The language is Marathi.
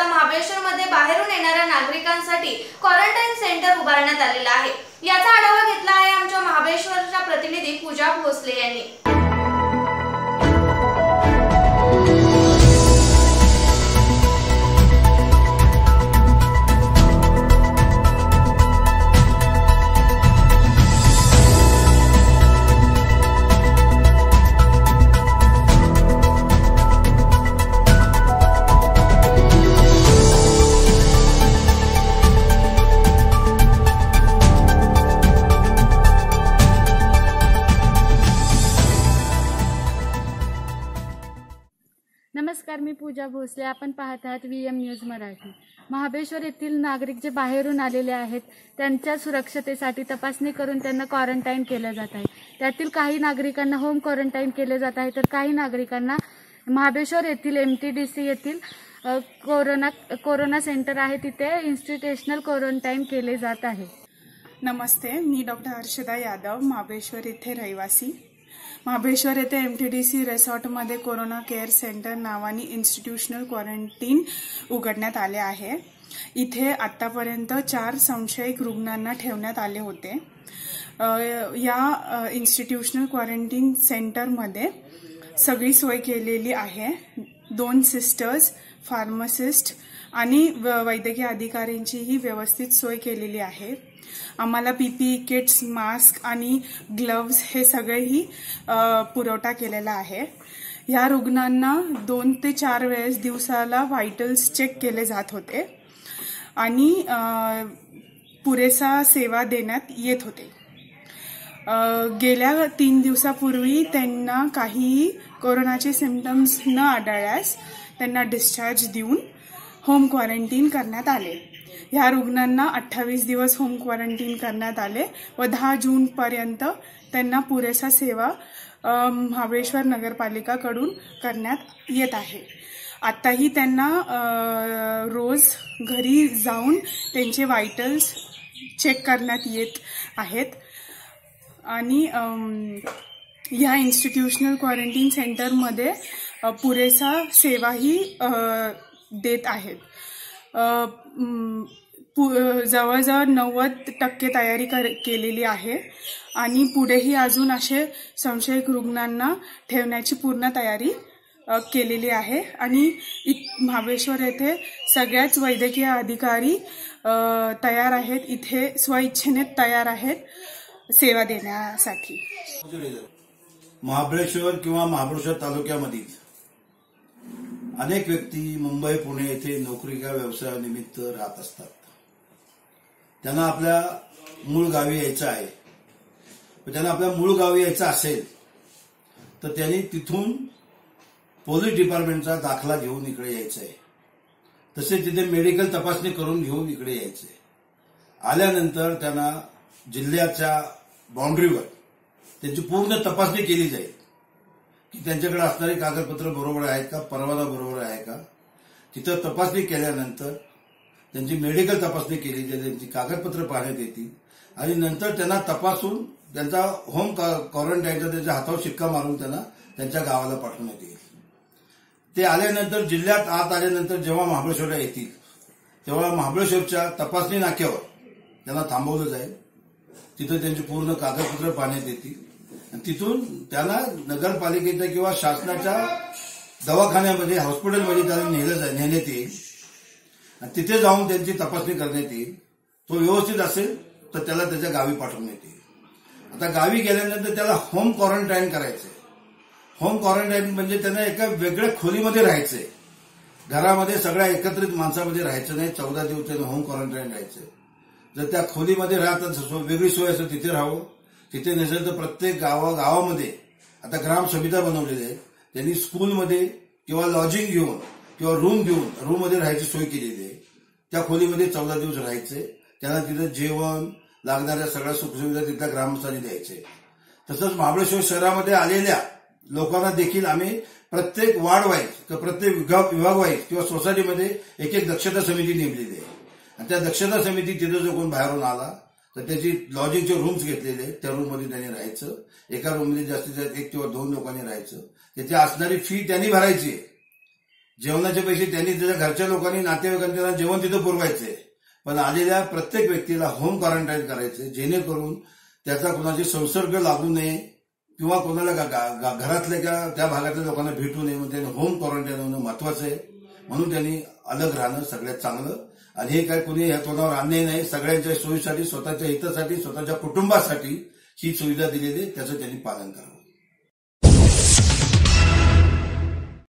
आता महाबळेश्वरमध्ये बाहेरून येणाऱ्या नागरिकांसाठी क्वारंटाईन सेंटर उभारण्यात आलेला आहे। याचा आढावा घेतला आहे आमच्या महाबळेश्वरच्या प्रतिनिधी पूजा भोसले यांनी। नमस्कार, मी पूजा भोसले। आपण पाहत आहात VM न्यूज मराठी। महाबळेश्वर येथील नागरिक जे बाहेरून आलेले आहेत त्यांच्या सुरक्षतेसाठी तपासणी करून त्यांना क्वारंटाईन केले जात आहे। त्यातील काही नागरिकांना होम क्वारंटाईन केले जात आहे, तर काही नागरिकांना महाबळेश्वर येथील MTDC येथील कोरोना सेंटर आहे तिथे इन्स्टिट्यूशनल क्वारंटाईन केले जात आहे। नमस्ते, मी डॉक्टर हर्षदा यादव, महाबळेश्वर येथे रहिवासी। महाबळेश्वर येथे MTDC रिसॉर्टमध्ये कोरोना केअर सेंटर नावाने इन्स्टिट्यूशनल क्वारंटाईन उघडण्यात आले आहे। इथे आतापर्यंत 4 संशयित रुग्णांना ठेवण्यात आले होते। या इन्स्टिट्यूशनल क्वारंटाईन सेंटरमध्ये सगळी सोय केलेली आहे। 2 सिस्टर्स, फार्मासिस्ट आणि वैद्यकीय अधिकाऱ्यांचीही व्यवस्थित सोय केलेली आहे। आम्हाला PPE किट्स, मास्क आणि ग्लव्स हे सगळेही पुरवठा केलेला आहे। या रुग्णांना 2 ते 4 वेळेस दिवसाला व्हायटल्स चेक केले जात होते आणि पुरेसा सेवा देण्यात येत होते। गेल्या 3 दिवसापूर्वी त्यांना काही कोरोनाचे सिम्पटम्स न आढळल्यास त्यांना डिस्चार्ज देऊन होम क्वारंटाईन करण्यात आले। ह्या रुग्णांना 28 दिवस होम क्वारंटाईन करण्यात आले व 10 जून पर्यंत त्यांना पुरेसा सेवा महाबळेश्वर नगरपालिकाकडून करण्यात येत आहे। आताही त्यांना रोज घरी जाऊन त्यांचे व्हायटल्स चेक करण्यात येत आहेत आणि ह्या इन्स्टिट्यूशनल क्वारंटाईन सेंटरमध्ये पुरेसा सेवाही देत आहेत। जवळजवळ 90% तयारी केलेली आहे आणि पुढेही अजून असे संशयित रुग्णांना ठेवण्याची पूर्ण तयारी केलेली आहे आणि महाबळेश्वर येथे सगळ्याच वैद्यकीय अधिकारी तयार आहेत, इथे स्वइच्छेने तयार आहेत सेवा देण्यासाठी। महाबळेश्वर किंवा महाबळेश्वर तालुक्यामधील अनेक व्यक्ती मुंबई, पुणे येथे नोकरी किंवा व्यवसायानिमित्त राहत असतात। त्यांना आपल्या मूळ गावी यायचं आहे। त्यांना आपल्या मूळ गावी यायचं असेल तर त्यांनी तिथून पोलीस डिपार्टमेंटचा दाखला घेऊन इकडे यायचं आहे। तसेच तिथे मेडिकल तपासणी करून घेऊन इकडे यायचे। आल्यानंतर त्यांना जिल्ह्याच्या बाउंड्रीवर त्यांची पूर्ण तपासणी केली जाईल की त्यांच्याकडे असणारी कागदपत्र बरोबर आहेत का, परवाना बरोबर आहे का। तिथं तपासणी केल्यानंतर त्यांची मेडिकल तपासणी केली जाईल, त्यांची कागदपत्र पाहण्यात येतील आणि नंतर त्यांना तपासून त्यांचा होम क्वारंटाईनचा त्यांच्या हातावर शिक्का मारून त्यांना त्यांच्या गावाला पाठवण्यात येईल। ते आल्यानंतर जिल्ह्यात आत आल्यानंतर जेव्हा महाबळेश्वरला येतील तेव्हा महाबळेश्वरच्या तपासणी नाक्यावर त्यांना थांबवलं जाईल। तिथं त्यांची पूर्ण कागदपत्र पाहण्यात येतील आणि तिथून त्यांना नगरपालिकेच्या किंवा शासनाच्या दवाखान्यामध्ये, हॉस्पिटलमध्ये त्यांना नेण्यात येईल आणि तिथे जाऊन त्यांची तपासणी करण्यात येईल। तो व्यवस्थित असेल तर त्याला त्याच्या गावी पाठवण्यात येईल। आता गावी गेल्यानंतर त्याला होम क्वारंटाईन करायचंय। होम क्वारंटाईन म्हणजे त्यांना एका वेगळ्या खोलीमध्ये राहायचंय। घरामध्ये सगळ्या एकत्रित माणसामध्ये राहायचं नाही। 14 दिवस त्यांना होम क्वारंटाईन राहायचंय। जर त्या खोलीमध्ये राहतात वेगळी सोय असेल तिथे राहावं, तिथे नसेल तर प्रत्येक गावामध्ये आता ग्राम समित्या बनवलेल्या आहेत। त्यांनी स्कूलमध्ये किंवा लॉजिंग घेऊन किंवा रूम घेऊन रूममध्ये राहायची सोय केलेली आहे। त्या खोलीमध्ये 14 दिवस राहायचे। त्यांना तिथं जेवण लागणाऱ्या सगळ्या सुखसुविधा तिथल्या ग्रामस्थांनी द्यायचे। तसंच महाबळेश्वर शहरामध्ये आलेल्या लोकांना देखील आम्ही प्रत्येक वार्ड वाईज किंवा प्रत्येक विभाग वाईज किंवा सोसायटीमध्ये एक दक्षता समिती नेमलेली आहे आणि त्या दक्षता समिती तिथं जो कोण बाहेरून आला तर त्याची लॉजिंगचे रूम्स घेतलेले आहेत, त्या रूममध्ये त्यांनी राहायचं। एका रूममध्ये जास्तीत जास्त 1 किंवा 2 लोकांनी राहायचं। त्याची असणारी फी त्यांनी भरायची जेवणाचे पैसे त्यांनी त्याच्या घरच्या लोकांनी नातेवाईकांनी त्यांना जेवण तिथं पुरवायचे, पण आलेल्या प्रत्येक व्यक्तीला होम क्वारंटाईन करायचे, जेणेकरून त्याचा कोणाचे संसर्ग लागू नये किंवा कोणाला घरातल्या किंवा त्या भागातल्या लोकांना भेटू नये. म्हणून त्यांनी होम क्वारंटाईन होणं महत्वाचं आहे. म्हणून त्यांनी अलग राहणं सगळ्यात चांगलं. आणि हे काय कोणी या तोंडावर अन्याय नाही, सगळ्यांच्या सोयीसाठी, स्वतःच्या हितासाठी, स्वतःच्या कुटुंबासाठी ही सुविधा दिलेली आहे, त्याचं त्यांनी पालन करावं.